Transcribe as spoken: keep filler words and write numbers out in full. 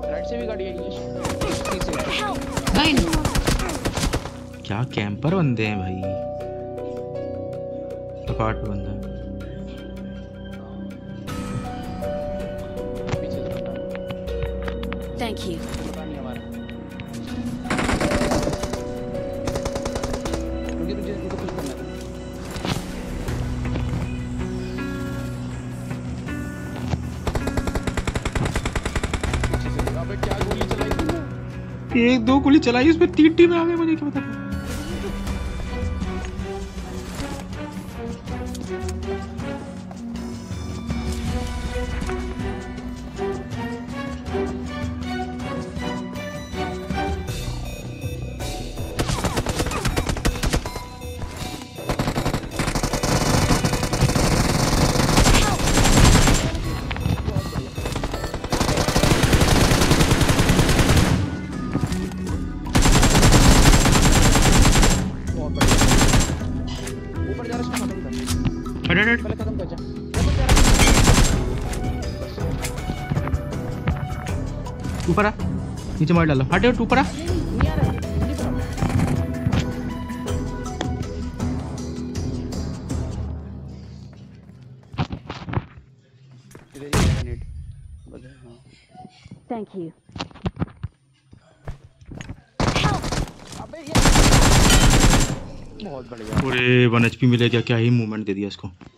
Right से भी गाड़ी आई है। क्या कैंपर बंदे हैं भाई। अपार्ट पे बंदा है। पीछे से बंदा। Thank you. पता नहीं हमारा। रुकिए रुकिए इनको कुछ करना है। पीछे से अबे क्या गोली चलाई तूने? एक दो गोली चलाई उसमें तीन टीम आ गए मुझे क्या पता। पहले खत्म कर जा। ऊपर आ नीचे मार डालो। हटे हट ऊपर आ। नहीं आ रहा है नहीं पड़ा। इधर ही है नेट बस। हां थैंक यू। अबे ये बहुत बढ़िया। पूरे वन एचपी मिले क्या। क्या ही मूवमेंट दे दिया इसको।